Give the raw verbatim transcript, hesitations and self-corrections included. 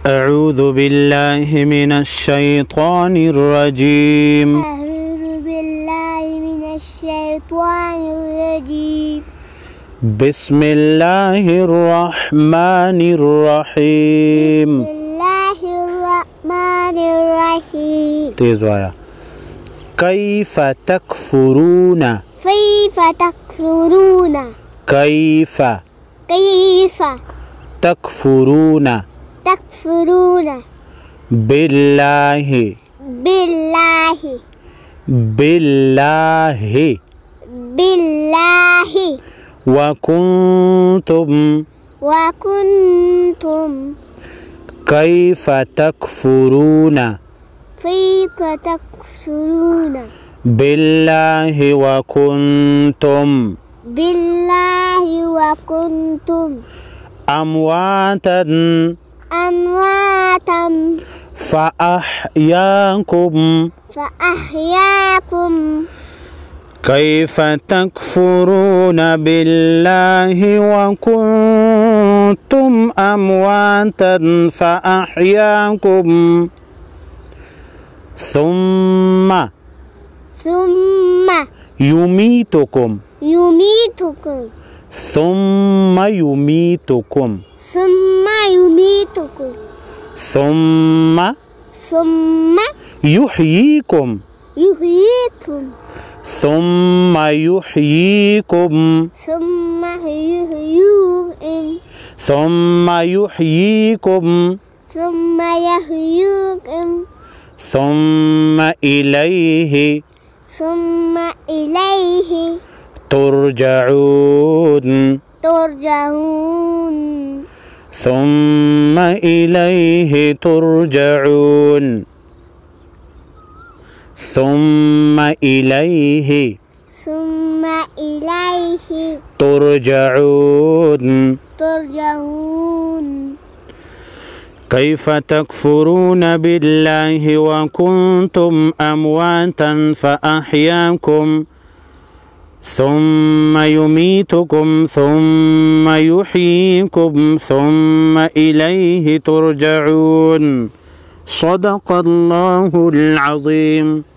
أعوذ بالله من الشيطان الرجيم أعوذ بالله من الشيطان الرجيم بسم الله الرحمن الرحيم بسم الله الرحمن الرحيم تيز وايا كيف تكفرون كيف تكفرون كيف كيف تكفرون تكفرون بالله بالله بالله بالله وكنتم وكنتم كيف تكفرون كيف تكفرون بالله وكنتم بالله وكنتم أمواتا أمواتا فأحياكم فأحياكم كيف تكفرون بالله وكنتم أمواتا فأحياكم ثم ثم يميتكم يميتكم ثم يميتكم ثم يميتكم ثم ثم يحييكم يحييكم ثم يحييكم ثم يحييكم ثم يحييكم ثم يحييكم ثم إليه ثم إليه ترجعون ترجعون ثم إليه ترجعون ثم إليه ثم إليه ترجعون ترجعون كيف تكفرون بالله وكنتم أمواتا فأحياكم ثم يميتكم ثم يحييكم ثم إليه ترجعون صدق الله العظيم.